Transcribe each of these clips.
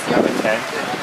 have a tent.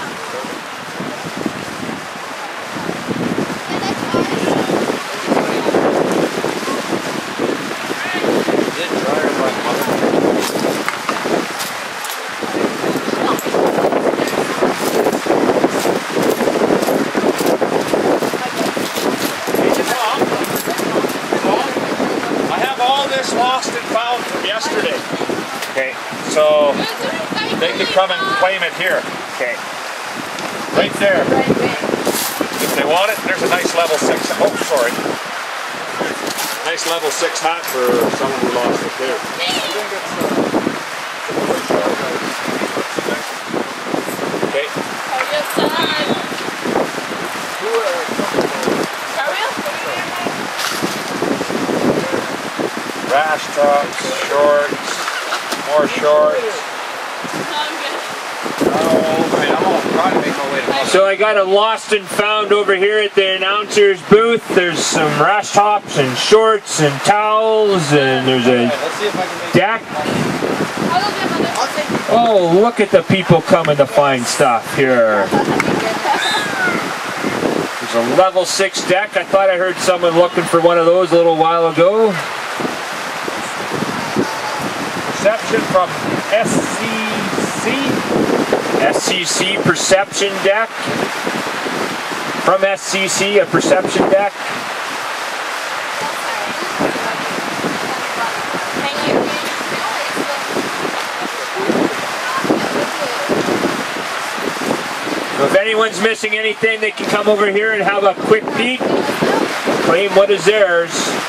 Lost and found from yesterday. Okay, so they could come and claim it here. Okay. Right there. If they want it, there's a nice level 6. Oh, sorry. Nice level 6 hat for someone who lost it there. Okay. Rash tops, shorts, more shorts. So I got a lost and found over here at the announcer's booth. There's some rash tops and shorts and towels, and there's a deck. Oh, look at the people coming to find stuff here. There's a level 6 deck. I thought I heard someone looking for one of those a little while ago. Perception from SCC. SCC perception deck. From SCC, a perception deck. So if anyone's missing anything, they can come over here and have a quick peek. Claim what is theirs.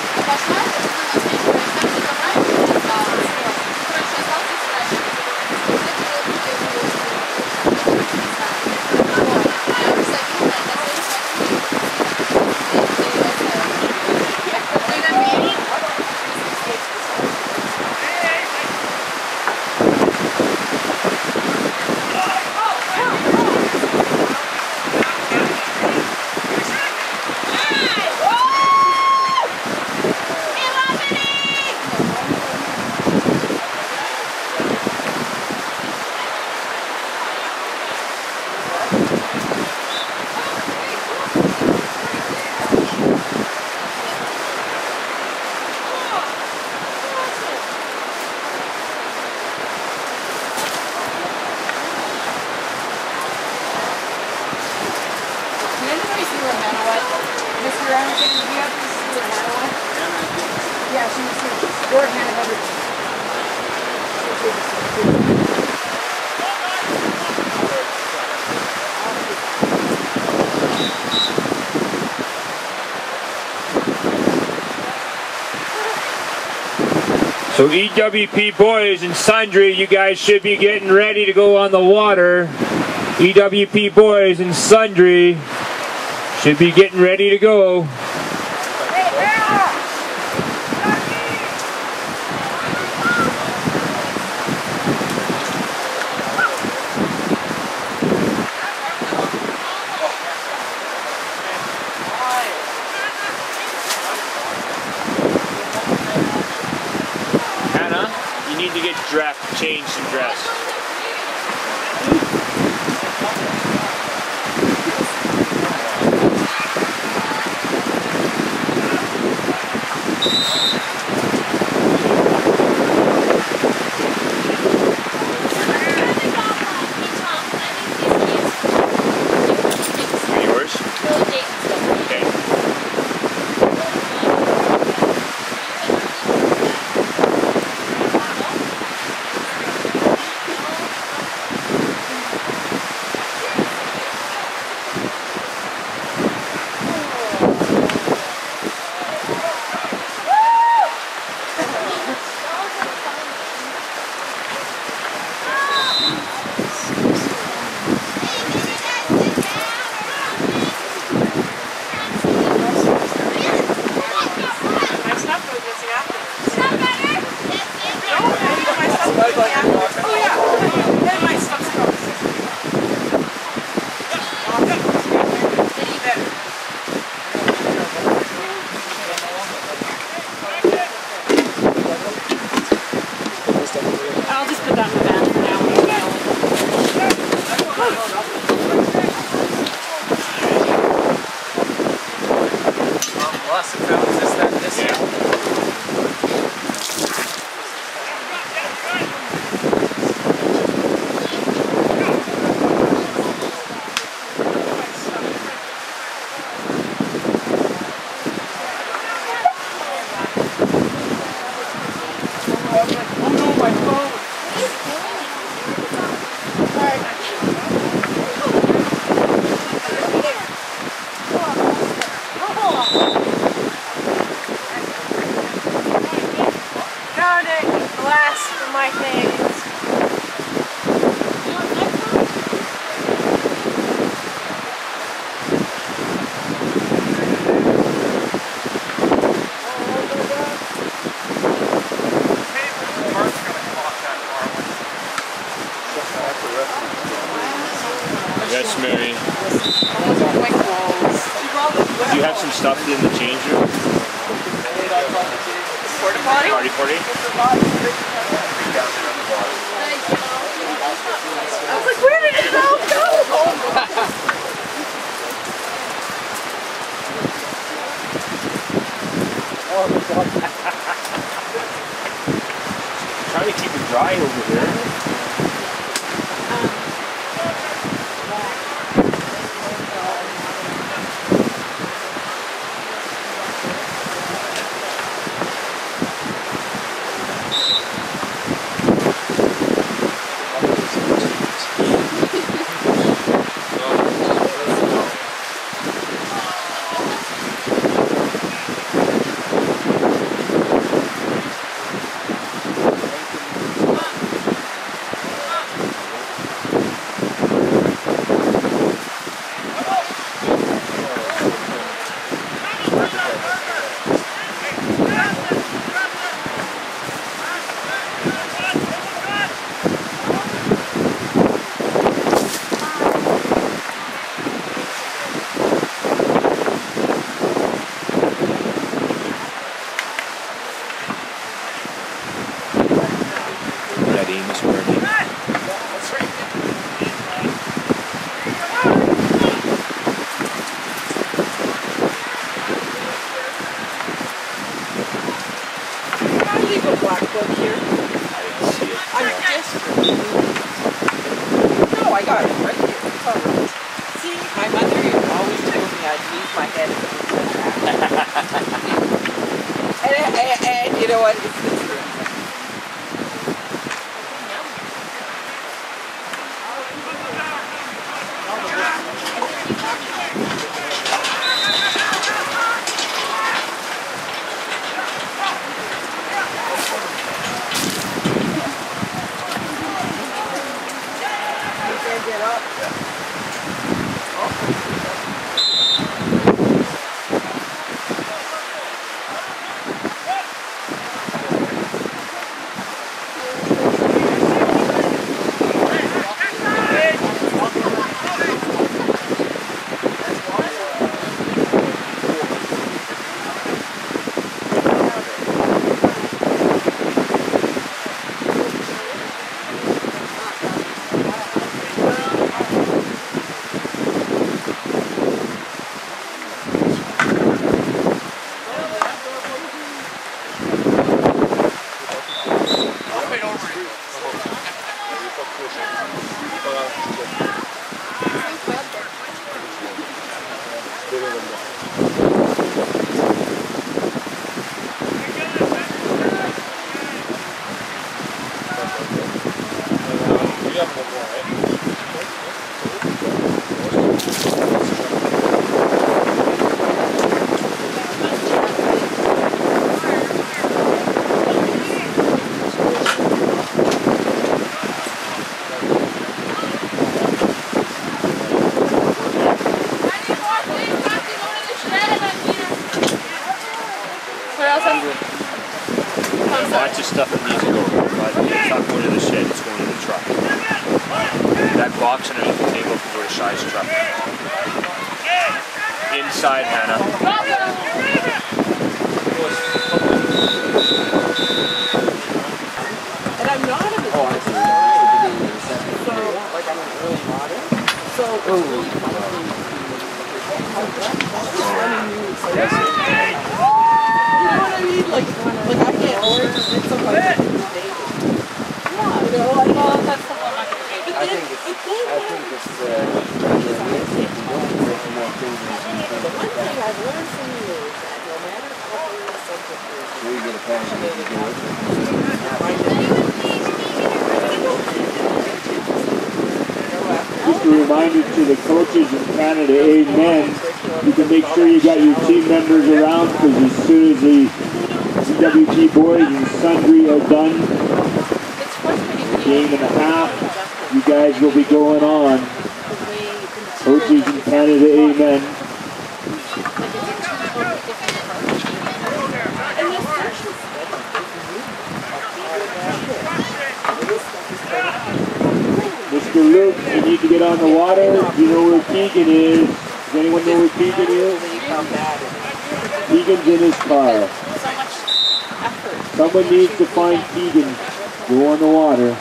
So EWP boys and sundry, you guys should be getting ready to go on the water. EWP boys and sundry should be getting ready to go. To get changed and dressed. Yours? Okay. I'll just put that in the van for now. Yes, Mary. Those are my clothes. Do you have some stuff in the change room? Porta potty? Party party? I was like, where did it all go? Trying to keep it dry over here. And you know what? It's the truth. Get up. Lots of stuff that needs to go, but it's not going to the shed, it's going to the truck. That box underneath the table can go to Shy's truck. Inside, Hannah. And I'm not a so, like I'm really modern. So, you know what I mean? Like I can't order somebody to do dating. Yeah, you know, like, well, that's the one I'm going to do. I think it's the one thing I've learned from you is that no matter how you something you get a passion to do Just a reminder to the coaches in Canada, amen. You can make sure you got your team members around, because as soon as the GWB boys and sundry are done, game and a half, you guys will be going on. Coaches in Canada, amen. Mr. Luke, you need to get on the water. You know where Keegan is. Does anyone know where Keegan is? Keegan's in his car. Someone needs to find Keegan. Go on the water.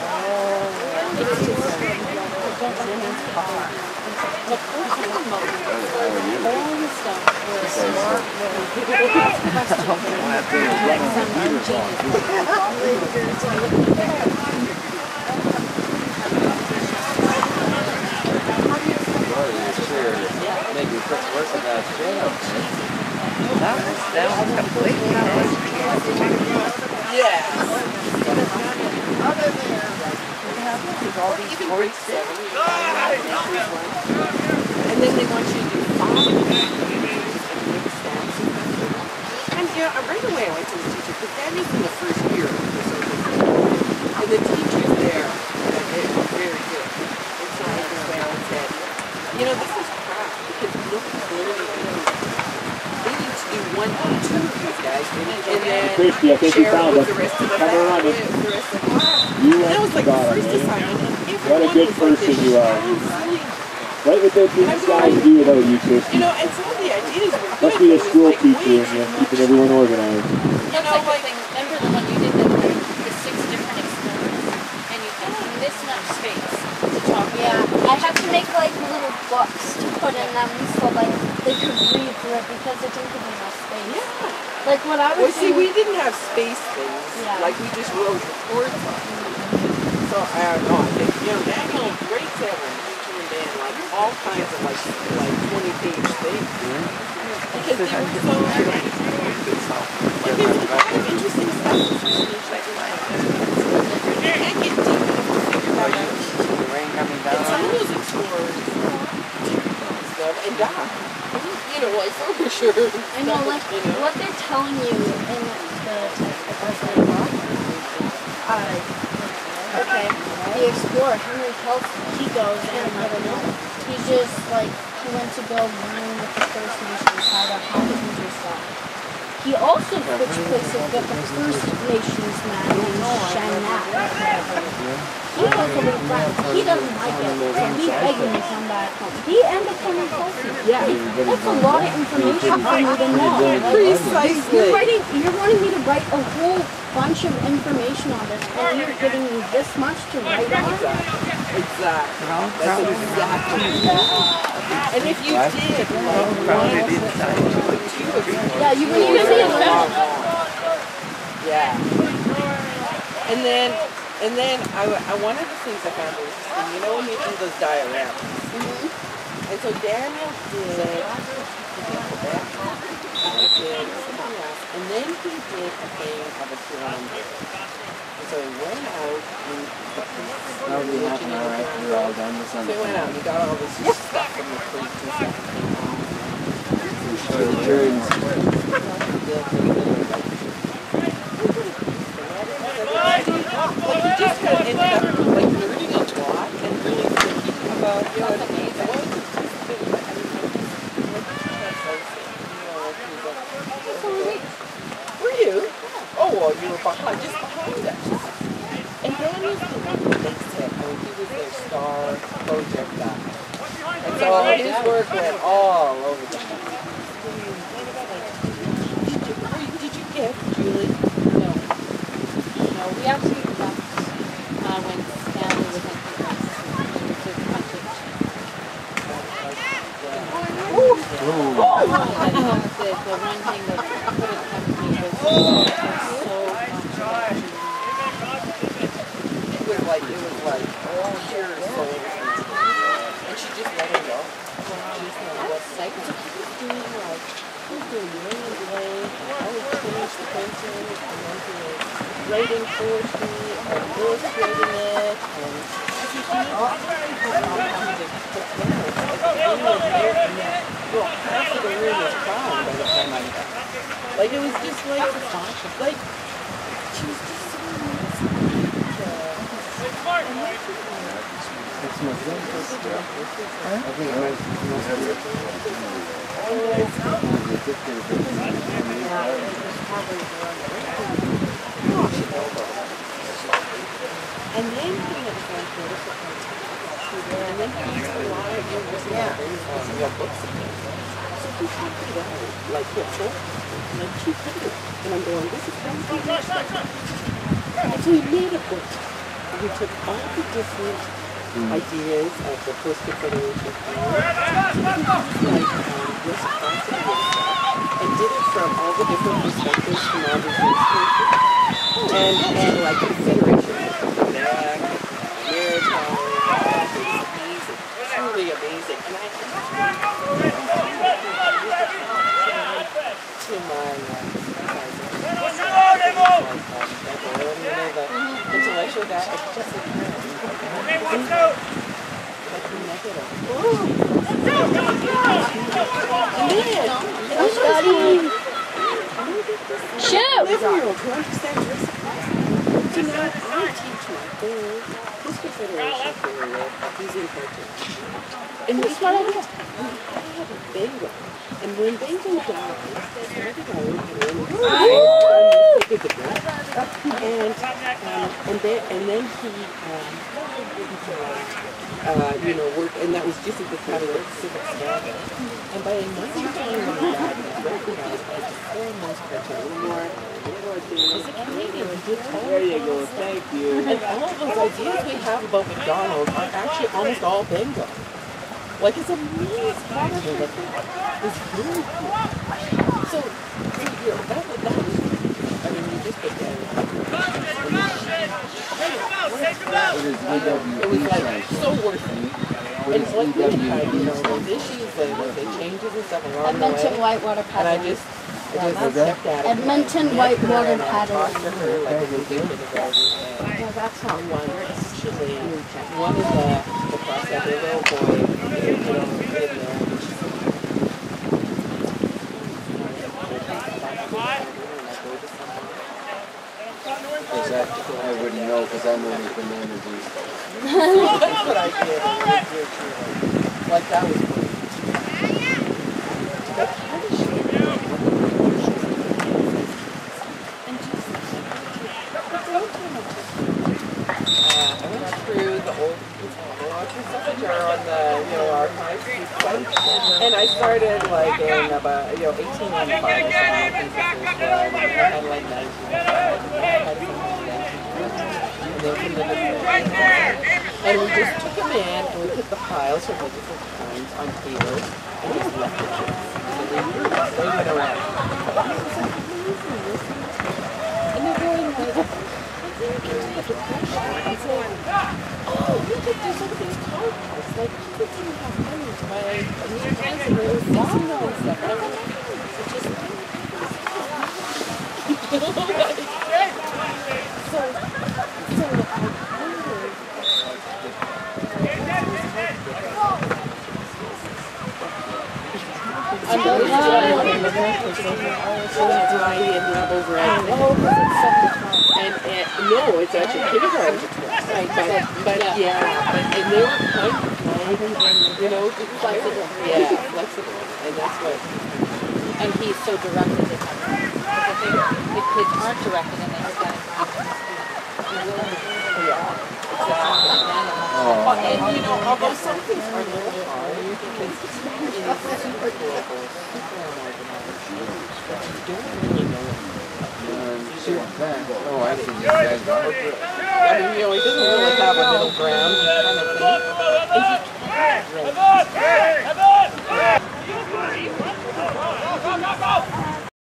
Maybe quick work of that jail. That was completely Yeah. And then they want you to do 5 and you know, right away I went to the teacher because that is in the first year. And the teachers there, they're very good. It's not like this way I said, you know, this is crap because look at they need to do 1 or 2 of these guys and then Christy, I think you share found it with us. the rest of the Come around with it. the rest of the class. You And that was like the first man. assignment and What a good person you are. What would those guys do without you, Christy? You know, and some of the ideas were good. Must be a school like, teacher and you're keeping everyone organized. You know, like remember the one you did the 6 different experiments, and you had this much space to talk. Yeah, I have to make like little books to put in them so like they could read through it because it didn't give me enough space. Yeah. Like when I was Well, see, we didn't have space things. Yeah. Like we just wrote reports on it. So I don't know. I think you know, Daniel, grade 7, turned in like all kinds of like 20-page things. Because they were so like there's a lot of interesting stuff. You can't get deep enough to figure that out. The rain coming down. And some of those explorers stuff and die. You know, like for sure. I know, like what they're telling you in the textbook. Okay, the explorer Henry Kelson, he goes and he just like he went to go learn with the First Nations how to do their stuff. He also switched places with the First Nations man named Shanat. He goes over to France. He doesn't like it, so he's begging to come back home. He ended up coming closer. Yeah, that's a lot of information for me to know. Precisely. You're wanting me to write a whole bunch of information on this, and you're giving me this much to write on? Exactly. That's exactly. And if you did, like, 1 or 2 of them. Yeah, you would even be a better. Yeah. And then one of the things I found was, you know, when you do those dioramas. And so Daniel did Quebec, I did something else, and then he did a thing of a cylinder. And so he went out and That would be half an hour after we're all done with so something. he went out and he got all this stuff from the creek and stuff. For the juries. Like he just kind of ended up like learning a lot and really thinking about Were you? Oh well, you were behind, just behind us. And Daniel's the one that makes it. I mean, he was their star project guy. And so his work went all over the place. Did you get Julie? No. No, we actually left when Stanley was in the one thing that couldn't come to me was so It was like, oh, here's so and she just let him go. She just let him go. Like, he was doing really great. I would finish the painting, and then he was writing poetry, and illustrating it, and half of the room was gone by the time I got. Like, it was just like, she was just so and then he had And then he used a lot of books of his. So he taught me that, like, so, like 200. And I'm going, this is crazy. And so he made a book. And he took all the different ideas of the First Confederation and did it from all the different perspectives from all the and like Confederation, Quebec, Maritime, it's amazing, truly amazing. And I to my intellectual guy, it's just Shoot! 11-year-old who understands reciprocity. Do not I teach my boy his Confederation period, he's in cartoon. And we have a bingo. And when bingo died, and then he you know, worked, and that was just at the time of the civic scandal. And by another time when he died, he was recognized as the foremost cartoon. There you go, thank you. And all of those ideas we have about McDonald's are actually almost all bingo. Like, it's amazing. It's really cool. So you know, that was, I mean, you just put that in. It was like so worth it. And it's like really kind, you know, those issues, the changes and stuff along the way. Edmonton whitewater And I pattern. just stepped at it. Edmonton whitewater pattern. Talked to her like a big kindergarten. No, that's not One actually, one of the process, the little boy, you know, didn't know. Because I wouldn't know because I'm only from energy. That's what I did. Like that was cool. I went through the old stuff which are on the, you know, archives site, and I started like in about, you know, 1895 or something. I had like 1995, I had some and we just took them in and we put the files from the different times on tables and just left the kids. So they went around. And they're going like, and saying, oh, look at this, look at these car parts. Like, kids didn't have money to buy new cars and they were fixing them and stuff. And I'm like, it's just so that's why he ended up over at and no, it's actually kindergarten. Right, but and they were kind of, you know, flexible. Yeah, flexible, and that's what. And he's so directed at them. Because I think the kids aren't directed and they just got And you know, although some things are a little hard, because it's super doable, super unorganized, but you don't really know it. Oh, I see you guys. I mean, you know, he doesn't really have a middle ground kind of thing. And he can't, right?